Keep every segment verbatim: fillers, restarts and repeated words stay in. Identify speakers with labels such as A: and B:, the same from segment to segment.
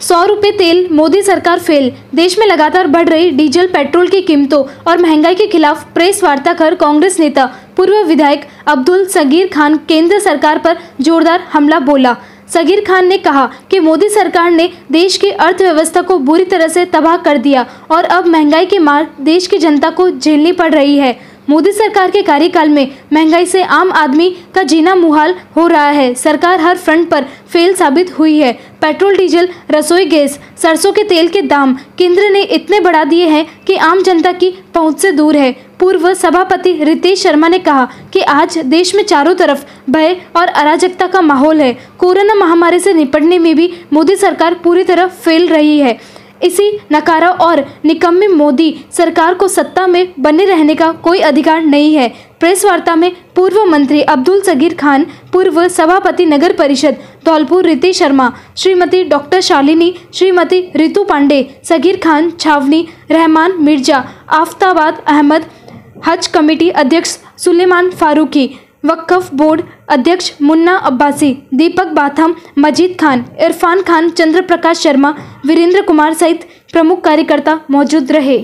A: सौ रुपये तेल, मोदी सरकार फेल। देश में लगातार बढ़ रही डीजल पेट्रोल की कीमतों और महंगाई के खिलाफ प्रेस वार्ता कर कांग्रेस नेता पूर्व विधायक अब्दुल सगीर खान केंद्र सरकार पर जोरदार हमला बोला। सगीर खान ने कहा कि मोदी सरकार ने देश की अर्थव्यवस्था को बुरी तरह से तबाह कर दिया और अब महंगाई की मार देश की जनता को झेलनी पड़ रही है। मोदी सरकार के कार्यकाल में महंगाई से आम आदमी का जीना मुहाल हो रहा है। सरकार हर फ्रंट पर फेल साबित हुई है। पेट्रोल, डीजल, रसोई गैस, सरसों के तेल के दाम केंद्र ने इतने बढ़ा दिए हैं कि आम जनता की पहुंच से दूर है। पूर्व सभापति रितेश शर्मा ने कहा कि आज देश में चारों तरफ भय और अराजकता का माहौल है। कोरोना महामारी से निपटने में भी मोदी सरकार पूरी तरह फेल रही है। इसी नकारा और निकम्मी मोदी सरकार को सत्ता में बने रहने का कोई अधिकार नहीं है। प्रेस वार्ता में पूर्व मंत्री अब्दुल सगीर खान, पूर्व सभापति नगर परिषद धौलपुर रितेश शर्मा, श्रीमती डॉक्टर शालिनी, श्रीमती रितु पांडे, सगीर खान, छावनी, रहमान मिर्जा, आफ्ताबाद अहमद, हज कमेटी अध्यक्ष सुलेमान फारूकी, वक्फ बोर्ड अध्यक्ष मुन्ना अब्बासी, दीपक बाथम, मजीद खान, इरफान खान, चंद्र प्रकाश शर्मा, वीरेंद्र कुमार सहित प्रमुख कार्यकर्ता मौजूद रहे।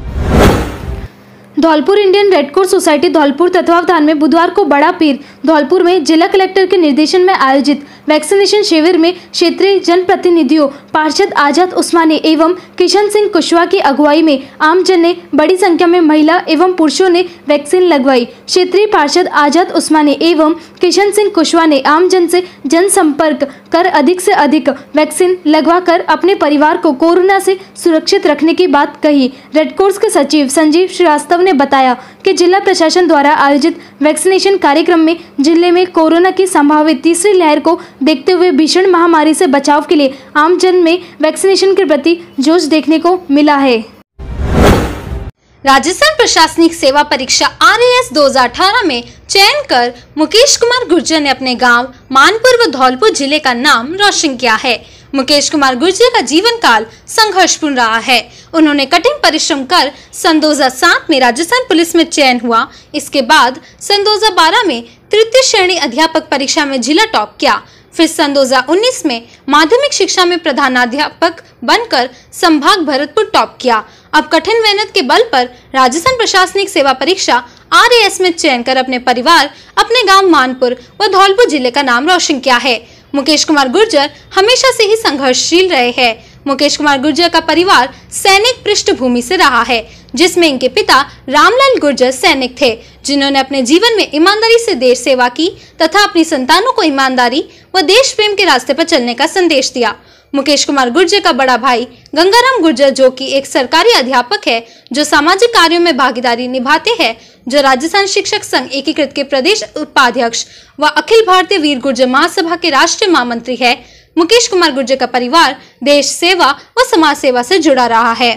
A: Dholpur Indian red cross society Dholpur तत्वावधान में बुधवार को बड़ा पीर धौलपुर में जिला कलेक्टर के निर्देशन में आयोजित वैक्सीनेशन शिविर में क्षेत्रीय जनप्रतिनिधियों, पार्षद आजाद उस्मानी एवं किशन सिंह कुशवाहा की अगुवाई में आमजन ने बड़ी संख्या में महिला एवं पुरुषों ने वैक्सीन लगवाई। क्षेत्रीय पार्षद आजाद उस्मानी एवं किशन सिंह कुशवाहा ने आमजन से जनसंपर्क कर अधिक से अधिक वैक्सीन लगवाकर अपने परिवार को कोरोना से सुरक्षित रखने की बात कही। रेड क्रॉस के सचिव संजीव श्रीवास्तव ने बताया कि जिला प्रशासन द्वारा आयोजित वैक्सीनेशन कार्यक्रम में जिले में कोरोना की संभावित तीसरी लहर को देखते हुए भीषण महामारी से बचाव के लिए आमजन में वैक्सीनेशन के प्रति जोश देखने को मिला है।
B: राजस्थान प्रशासनिक सेवा परीक्षा आर ए एस दो हज़ार अठारह में चयन कर मुकेश कुमार गुर्जर ने अपने गांव मानपुर व धौलपुर जिले का नाम रोशन किया है। मुकेश कुमार गुर्जर का जीवन काल संघर्षपूर्ण रहा है। उन्होंने कठिन परिश्रम कर सन दो हज़ार सात में राजस्थान पुलिस में चयन हुआ। इसके बाद सन दो हज़ार बारह में तृतीय श्रेणी अध्यापक परीक्षा में जिला टॉप किया। फिर सन दो हज़ार उन्नीस में माध्यमिक शिक्षा में प्रधानाध्यापक बनकर संभाग भरतपुर टॉप किया। अब कठिन मेहनत के बल पर राजस्थान प्रशासनिक सेवा परीक्षा आर ए एस में चयन कर अपने परिवार, अपने गांव मानपुर व धौलपुर जिले का नाम रोशन किया है। मुकेश कुमार गुर्जर हमेशा से ही संघर्षशील रहे हैं। मुकेश कुमार गुर्जर का परिवार सैनिक पृष्ठभूमि से रहा है, जिसमें इनके पिता रामलाल गुर्जर सैनिक थे, जिन्होंने अपने जीवन में ईमानदारी से देश सेवा की तथा अपनी संतानों को ईमानदारी व देश प्रेम के रास्ते पर चलने का संदेश दिया। मुकेश कुमार गुर्जर का बड़ा भाई गंगाराम गुर्जर, जो कि एक सरकारी अध्यापक है, जो सामाजिक कार्यों में भागीदारी निभाते हैं, जो राजस्थान शिक्षक संघ एकीकृत के प्रदेश उपाध्यक्ष व अखिल भारतीय वीर गुर्जर महासभा के राष्ट्रीय महामंत्री है। मुकेश कुमार गुर्जर का परिवार देश सेवा व समाज सेवा से जुड़ा रहा है।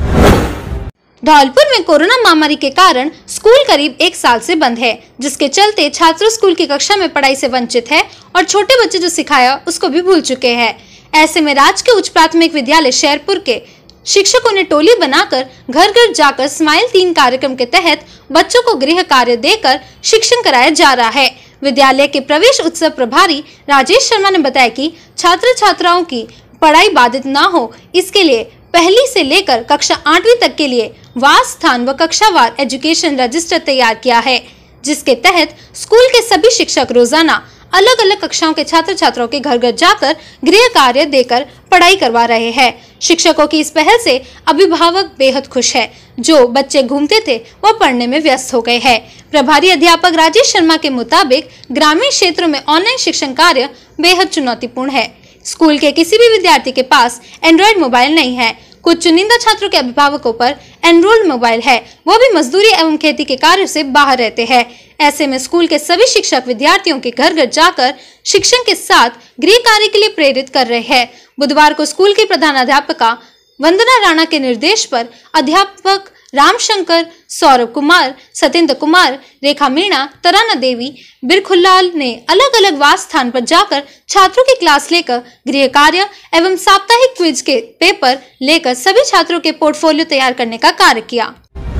B: धौलपुर में कोरोना महामारी के कारण स्कूल करीब एक साल से बंद है, जिसके चलते छात्र स्कूल की कक्षा में पढ़ाई से वंचित है और छोटे बच्चे जो सिखाया उसको भी भूल चुके हैं। ऐसे में राजकीय उच्च प्राथमिक विद्यालय शेरपुर के शिक्षकों ने टोली बनाकर घर घर जाकर स्माइल तीन कार्यक्रम के तहत बच्चों को गृह कार्य देकर शिक्षण कराया जा रहा है। विद्यालय के प्रवेश उत्सव प्रभारी राजेश शर्मा ने बताया कि छात्र छात्राओं की पढ़ाई बाधित न हो, इसके लिए पहली से लेकर कक्षा आठवीं तक के लिए वास स्थान व कक्षावार एजुकेशन रजिस्टर तैयार किया है, जिसके तहत स्कूल के सभी शिक्षक रोजाना अलग अलग कक्षाओं के छात्र छात्राओं के घर घर जाकर गृह कार्य देकर पढ़ाई करवा रहे हैं। शिक्षकों की इस पहल से अभिभावक बेहद खुश है। जो बच्चे घूमते थे वह पढ़ने में व्यस्त हो गए हैं। प्रभारी अध्यापक राजेश शर्मा के मुताबिक ग्रामीण क्षेत्रों में ऑनलाइन शिक्षण कार्य बेहद चुनौतीपूर्ण है। स्कूल के किसी भी विद्यार्थी के पास एंड्रॉइड मोबाइल नहीं है। कुछ चुनिंदा छात्रों के अभिभावकों पर एनरोल्ड मोबाइल है, वह भी मजदूरी एवं खेती के कार्य से बाहर रहते हैं। ऐसे में स्कूल के सभी शिक्षक विद्यार्थियों के घर घर जाकर शिक्षण के साथ गृह कार्य के लिए प्रेरित कर रहे हैं। बुधवार को स्कूल की प्रधानाध्यापिका वंदना राणा के निर्देश पर अध्यापक रामशंकर, सौरभ कुमार, सत्येंद्र कुमार, रेखा मीणा, तराना देवी, बिरखुलाल ने अलग अलग वास स्थान पर जाकर छात्रों की क्लास लेकर गृह कार्य एवं साप्ताहिक क्विज के पेपर लेकर सभी छात्रों के पोर्टफोलियो तैयार करने का कार्य किया।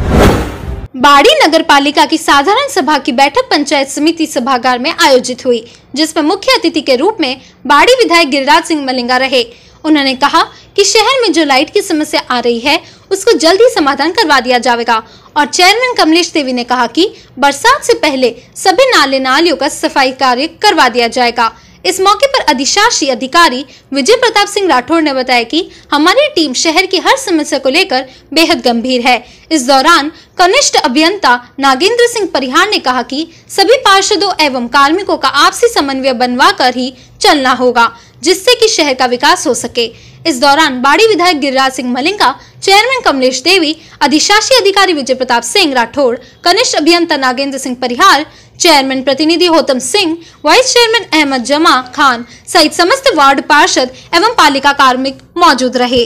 B: बाड़ी नगर पालिका की साधारण सभा की बैठक पंचायत समिति सभागार में आयोजित हुई, जिसमें मुख्य अतिथि के रूप में बाड़ी विधायक गिरिराज सिंह मलिंगा रहे। उन्होंने कहा कि शहर में जो लाइट की समस्या आ रही है उसको जल्दी समाधान करवा दिया जाएगा। और चेयरमैन कमलेश देवी ने कहा कि बरसात से पहले सभी नाले नालियों का सफाई कार्य करवा दिया जाएगा। इस मौके पर अधिशासी अधिकारी विजय प्रताप सिंह राठौड़ ने बताया कि हमारी टीम शहर की हर समस्या को लेकर बेहद गंभीर है। इस दौरान कनिष्ठ अभियंता नागेंद्र सिंह परिहार ने कहा कि सभी पार्षदों एवं कार्मिकों का आपसी समन्वय बनवा कर ही चलना होगा, जिससे कि शहर का विकास हो सके। इस दौरान बाड़ी विधायक गिरिराज सिंह मलिंगा, चेयरमैन कमलेश देवी, अधिशासी अधिकारी विजय प्रताप सिंह राठौड़, कनिष्ठ अभियंता नागेंद्र सिंह परिहार, चेयरमैन प्रतिनिधि होतम सिंह, वाइस चेयरमैन अहमद जमा खान सहित समस्त वार्ड पार्षद एवं पालिका कार्मिक मौजूद रहे।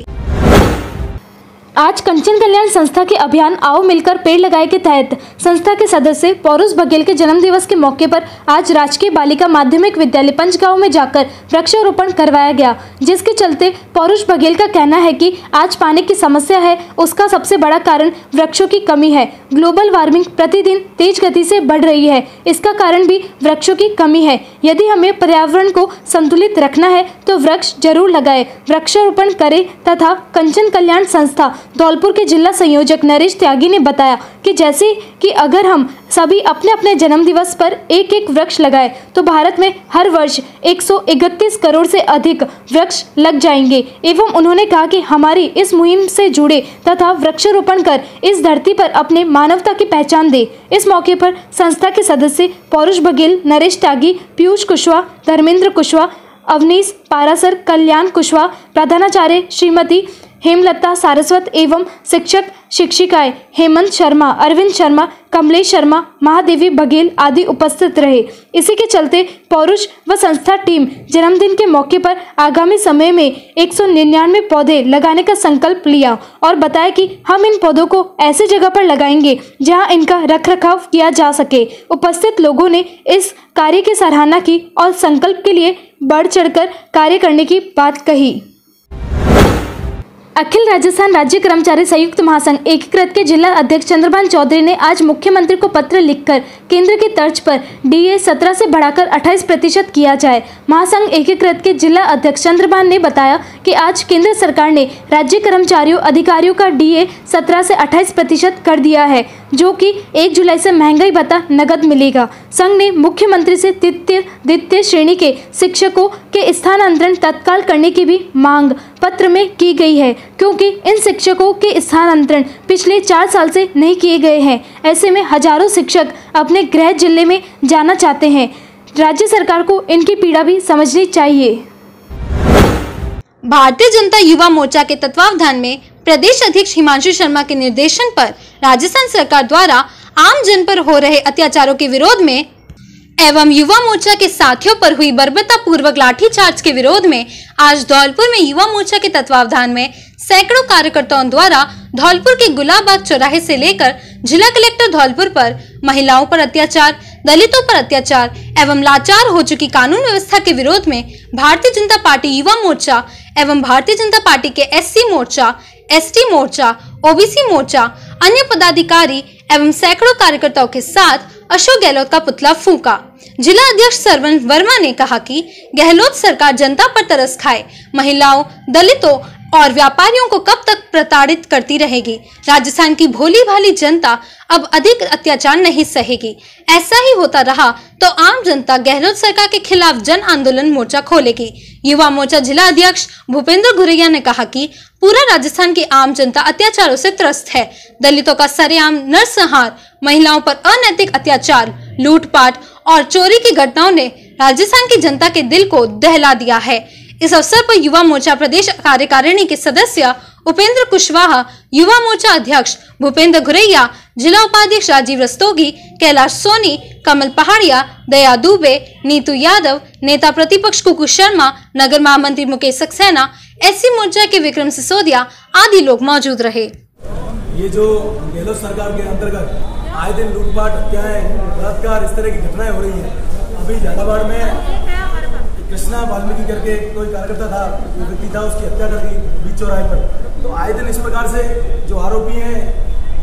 A: आज कंचन कल्याण संस्था के अभियान आओ मिलकर पेड़ लगाए के तहत संस्था के सदस्य पौरुष बघेल के जन्म दिवस के मौके पर आज राजकीय बालिका माध्यमिक विद्यालय पंचगांव में जाकर वृक्षारोपण करवाया गया, जिसके चलते पौरुष बघेल का कहना है कि आज पानी की समस्या है, उसका सबसे बड़ा कारण वृक्षों की कमी है। ग्लोबल वार्मिंग प्रतिदिन तेज गति से बढ़ रही है, इसका कारण भी वृक्षों की कमी है। यदि हमें पर्यावरण को संतुलित रखना है तो वृक्ष जरूर लगाए, वृक्षारोपण करें तथा कंचन कल्याण संस्था धौलपुर के जिला संयोजक नरेश त्यागी ने बताया कि जैसे कि अगर हम सभी अपने अपने जन्म दिवस पर एक एक वृक्ष लगाए तो भारत में हर वर्ष एक सौ इकतीस करोड़ से अधिक वृक्ष लग जाएंगे। एवं उन्होंने कहा कि हमारी इस मुहिम से जुड़े तथा वृक्षारोपण कर इस धरती पर अपने मानवता की पहचान दे। इस मौके पर संस्था के सदस्य पौरुष बघेल, नरेश त्यागी, पीयूष कुशवाहा, धर्मेंद्र कुशवाहा, अवनीश पारासर, कल्याण कुशवाहा, प्रधानाचार्य श्रीमती हेमलता सारस्वत एवं शिक्षक शिक्षिकाएं हेमंत शर्मा, अरविंद शर्मा, कमलेश शर्मा, महादेवी बघेल आदि उपस्थित रहे। इसी के चलते पौरुष व संस्था टीम जन्मदिन के मौके पर आगामी समय में एक सौ निन्यानवे पौधे लगाने का संकल्प लिया और बताया कि हम इन पौधों को ऐसी जगह पर लगाएंगे जहां इनका रखरखाव किया जा सके। उपस्थित लोगों ने इस कार्य की सराहना की और संकल्प के लिए बढ़ चढ़कर कार्य करने की बात कही। अखिल राजस्थान राज्य कर्मचारी संयुक्त महासंघ एकीकृत के जिला अध्यक्ष चंद्रभान चौधरी ने आज मुख्यमंत्री को पत्र लिखकर केंद्र की तर्ज पर डीए सत्रह से बढ़ाकर अट्ठाईस प्रतिशत किया जाए। महासंघ एकीकृत के जिला अध्यक्ष चंद्रभान ने बताया कि आज केंद्र सरकार ने राज्य कर्मचारियों अधिकारियों का डीए सत्रह से अट्ठाईस प्रतिशत कर दिया है, जो कि एक जुलाई से महंगाई भत्ता नगद मिलेगा। संघ ने मुख्यमंत्री से तृतीय द्वितीय श्रेणी के शिक्षकों के स्थानांतरण तत्काल करने की भी मांग पत्र में की गई है, क्योंकि इन शिक्षकों के स्थानांतरण पिछले चार साल से नहीं किए गए हैं। ऐसे में हजारों शिक्षक अपने गृह जिले में जाना चाहते हैं। राज्य सरकार को इनकी पीड़ा भी समझनी चाहिए।
B: भारतीय जनता युवा मोर्चा के तत्वावधान में प्रदेश अध्यक्ष हिमांशु शर्मा के निर्देशन पर राजस्थान सरकार द्वारा आम जन पर हो रहे अत्याचारों के विरोध में एवं युवा मोर्चा के साथियों पर हुई बर्बरता पूर्वक लाठीचार्ज के विरोध में आज धौलपुर में युवा मोर्चा के तत्वावधान में सैकड़ों कार्यकर्ताओं द्वारा धौलपुर के गुलाबबाग चौराहे से लेकर जिला कलेक्टर धौलपुर पर महिलाओं पर अत्याचार, दलितों पर अत्याचार एवं लाचार हो चुकी कानून व्यवस्था के विरोध में भारतीय जनता पार्टी युवा मोर्चा एवं भारतीय जनता पार्टी के एससी मोर्चा, एसटी मोर्चा, ओबीसी मोर्चा, अन्य पदाधिकारी एवं सैकड़ों कार्यकर्ताओं के साथ अशोक गहलोत का पुतला फूंका। जिला अध्यक्ष सरवन वर्मा ने कहा कि गहलोत सरकार जनता पर तरस खाए, महिलाओं, दलितों और व्यापारियों को कब तक प्रताड़ित करती रहेगी। राजस्थान की भोली भाली जनता अब अधिक अत्याचार नहीं सहेगी। ऐसा ही होता रहा तो आम जनता गहलोत सरकार के खिलाफ जन आंदोलन मोर्चा खोलेगी। युवा मोर्चा जिला अध्यक्ष भूपेंद्र घुरैया ने कहा कि पूरा राजस्थान की आम जनता अत्याचारों से त्रस्त है। दलितों का सरेआम नरसंहार, महिलाओं पर अनैतिक अत्याचार, लूटपाट और चोरी की घटनाओं ने राजस्थान की जनता के दिल को दहला दिया है। इस अवसर पर युवा मोर्चा प्रदेश कार्यकारिणी के सदस्य उपेंद्र कुशवाहा, युवा मोर्चा अध्यक्ष भूपेंद्र घुरैया, जिला उपाध्यक्ष राजीव रस्तोगी, कैलाश सोनी, कमल पहाड़िया, दया दुबे, नीतू यादव, नेता प्रतिपक्ष कुकू शर्मा, नगर महामंत्री मुकेश सक्सेना, एससी मोर्चा के विक्रम सिसोदिया आदि लोग मौजूद रहे।
C: ये जो गहलोत सरकार के अंतर्गत आए दिन लूटपाट, हत्याएं, बलात्कार, इस तरह की घटनाएं हो रही हैं। अभी झालावाड़ में कृष्णा वाल्मीकि करके कोई कार्यकर्ता था, जो व्यक्ति था, उसकी हत्या कर दी बीच चौराहे पर। तो आए दिन इस प्रकार से जो आरोपी हैं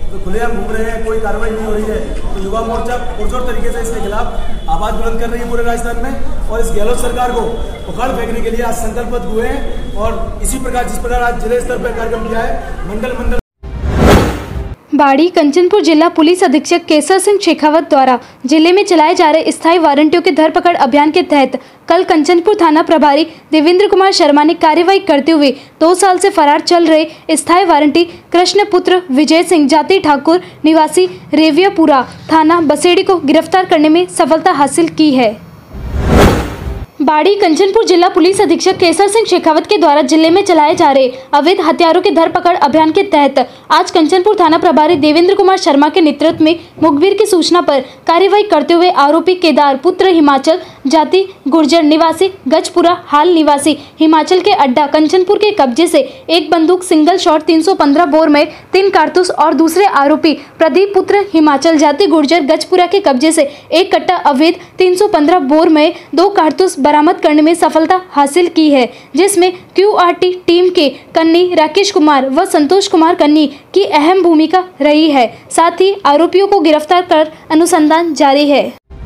C: तो खुलेआम घूम रहे हैं, कोई कार्रवाई नहीं हो रही है। तो युवा मोर्चा पुरजोर तरीके से इसके खिलाफ आवाज बुलंद कर रही है पूरे राजस्थान में, और इस गहलोत सरकार को उखाड़ फेंकने के लिए आज संकल्पबद्ध हुए हैं। और इसी प्रकार जिस प्रकार आज जिले स्तर पर कार्यक्रम किया है, मंडल मंडल
A: बाड़ी कंचनपुर जिला पुलिस अधीक्षक केसर सिंह शेखावत द्वारा जिले में चलाए जा रहे स्थायी वारंटियों के धरपकड़ अभियान के तहत कल कंचनपुर थाना प्रभारी देवेंद्र कुमार शर्मा ने कार्यवाही करते हुए दो साल से फरार चल रहे स्थायी वारंटी कृष्णपुत्र विजय सिंह जाति ठाकुर निवासी रेवियापुरा थाना बसेड़ी को गिरफ्तार करने में सफलता हासिल की है। बाड़ी कंचनपुर जिला पुलिस अधीक्षक केसर सिंह शेखावत के द्वारा जिले में चलाए जा रहे अवैध हथियारों के धरपकड़ अभियान के तहत आज कंचनपुर थाना प्रभारी देवेंद्र कुमार शर्मा के नेतृत्व में मुखबिर की सूचना पर कार्यवाही करते हुए आरोपी केदार पुत्र हिमाचल जाति गुर्जर निवासी गजपुरा हाल निवासी हिमाचल के अड्डा कंचनपुर के कब्जे से एक बंदूक सिंगल शॉट तीन सौ पंद्रह बोर में तीन कारतूस और दूसरे आरोपी प्रदीप पुत्र हिमाचल जाति गुर्जर गजपुरा के कब्जे से एक कट्टा अवैध तीन सौ पंद्रह बोर में दो कारतूस बरामद करने में सफलता हासिल की है, जिसमें क्यूआरटी टीम के कन्नी राकेश कुमार व संतोष कुमार कन्नी की अहम भूमिका रही है। साथ ही आरोपियों को गिरफ्तार कर अनुसंधान जारी है।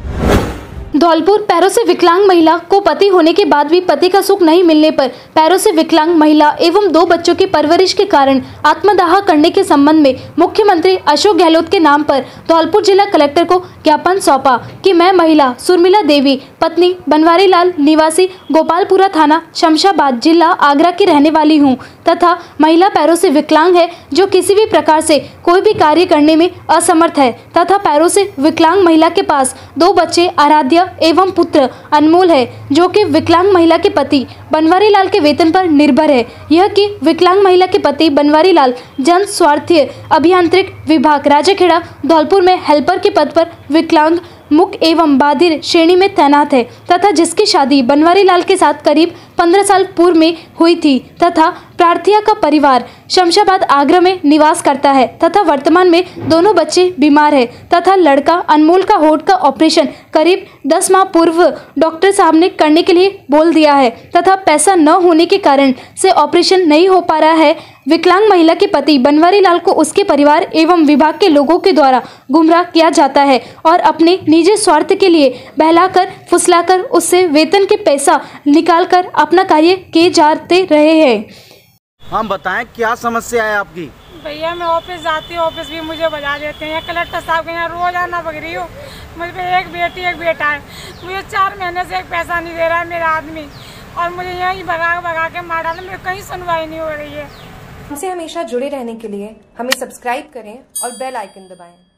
A: धौलपुर पैरों से विकलांग महिला को पति होने के बाद भी पति का सुख नहीं मिलने पर पैरों से विकलांग महिला एवं दो बच्चों की परवरिश के कारण आत्मदाह करने के संबंध में मुख्यमंत्री अशोक गहलोत के नाम पर धौलपुर जिला कलेक्टर को ज्ञापन सौंपा कि मैं महिला सुरमिला देवी पत्नी बनवारी लाल निवासी गोपालपुरा थाना शमशाबाद जिला आगरा की रहने वाली हूँ तथा महिला पैरों से विकलांग है, जो किसी भी प्रकार से कोई भी कार्य करने में असमर्थ है तथा पैरों से विकलांग महिला के पास दो बच्चे आराध्या एवं पुत्र अनमोल है, जो कि विकलांग महिला के पति बनवारी लाल के वेतन पर निर्भर है। यह कि विकलांग महिला के पति बनवारी लाल जन स्वास्थ्य अभियांत्रिक विभाग राजाखेड़ा धौलपुर में हेल्पर के पद पर विकलांग मुख एवं बाधिर श्रेणी में तैनात है तथा जिसकी शादी बनवारी लाल के साथ करीब पंद्रह साल पूर्व में हुई थी तथा प्रार्थिया का परिवार शमशाबाद आगरा में निवास करता है तथा वर्तमान में दोनों बच्चे बीमार है तथा लड़का अनमोल का होठ का ऑपरेशन करीब दस माह पूर्व डॉक्टर साहब ने करने के लिए बोल दिया है तथा पैसा न होने के कारण से ऑपरेशन नहीं हो पा रहा है। विकलांग महिला के पति बनवारी लाल को उसके परिवार एवं विभाग के लोगों के द्वारा गुमराह किया जाता है और अपने निजी स्वार्थ के लिए बहलाकर फुसलाकर उससे वेतन के पैसा निकालकर अपना कार्य किए जाते रहे हैं।
D: हम बताएं क्या समस्या है आपकी?
E: भैया मैं ऑफिस जाती हूँ, ऑफिस भी मुझे बजा देते हैं। कलेक्टर साहब के यहाँ रोज आना बग रही हूँ। मुझ पे एक बेटी एक बेटा है, मुझे चार महीने से एक पैसा नहीं दे रहा है मेरा आदमी, और मुझे यहीं भगा भगा के मार डाला। मेरी कहीं सुनवाई नहीं हो रही है।
F: हमसे हमेशा जुड़े रहने के लिए हमें सब्सक्राइब करें और बेल आइकन दबाएं।